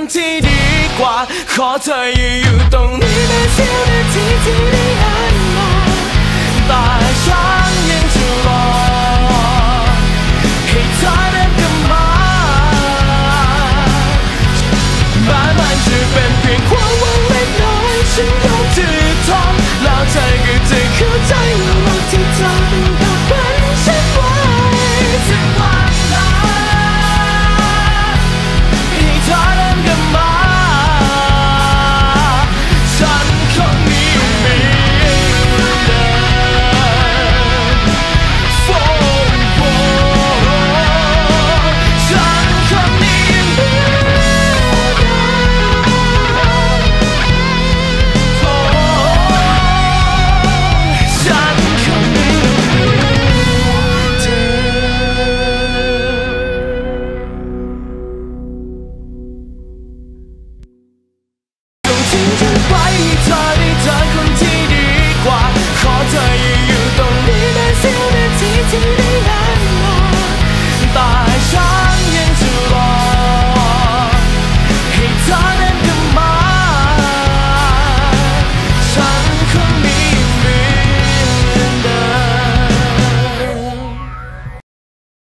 ที่ดีกว่าขอเธออยู่ตรงนี้ในเสี้ยวนาทีที่ได้หันมาแต่ฉันยังจะรอให้เธอเดินกลับมาแม้มันจะเป็นเพียงความหวังเล็กน้อยฉันยอมจะทนแล้วเธอก็จะเข้าใจว่ารักที่เธอต้องการเป็นฉันไว้ถึงวันนั้นให้เธอเดินกลับมาฉันคงมีมีเดินโฟโฟฉันคงมีมีฉันคงมีเธอต้องทิ้งฉันไปให้เธอได้เจอคนที่ดีกว่าขอเธออยู่ตรงนี้ในเสี้ยวนาทีที่